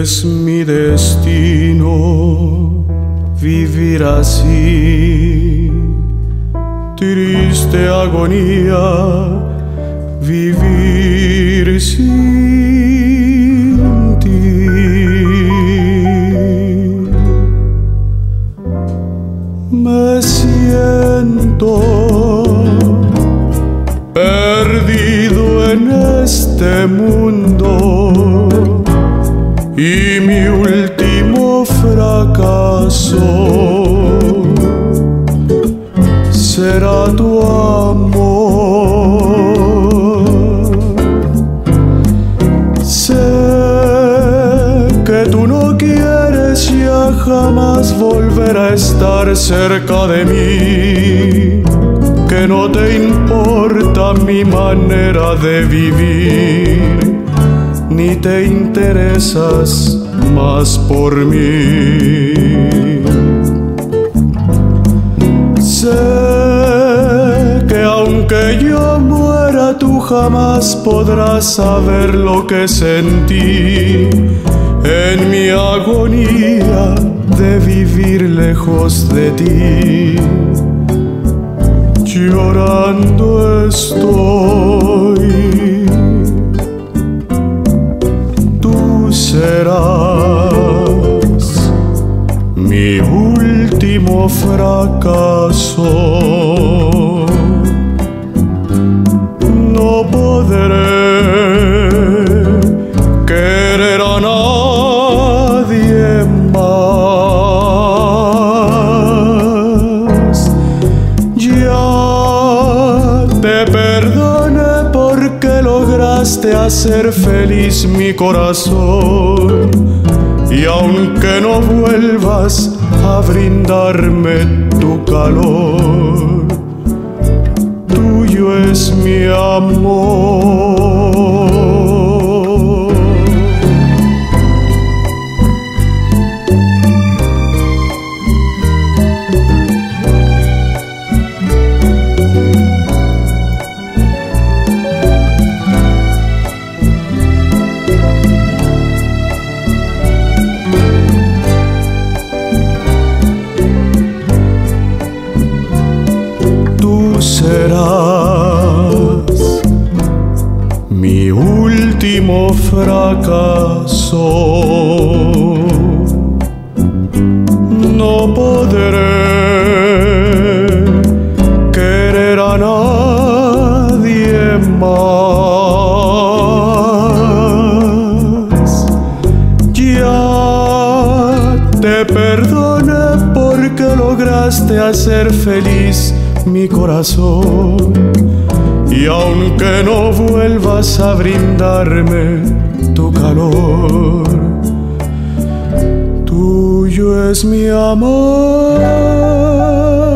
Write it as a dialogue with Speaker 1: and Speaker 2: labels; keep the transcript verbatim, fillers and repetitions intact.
Speaker 1: es mi destino vivir así, triste agonía, vivir sin ti. Me siento perdido en este mundo y mi último fracaso será tu amor. Sé que tú no quieres ya jamás volver a estar cerca de mí, que no te importa mi manera de vivir, ni te interesas más por mí. Sé que aunque yo muera, tú jamás podrás saber lo que sentí en mi agonía de vivir lejos de ti. Llorando estoy, tú serás mi último fracaso. No podré querer a nadie más. Ya te perdoné porque lograste hacer feliz mi corazón, y aunque no vuelvas a brindarme tu calor, tuyo es mi amor. Serás mi último fracaso. No podré querer a nadie más. Ya te perdoné porque lograste hacer feliz mi corazón, y aunque no vuelvas a brindarme tu calor, tuyo es mi amor.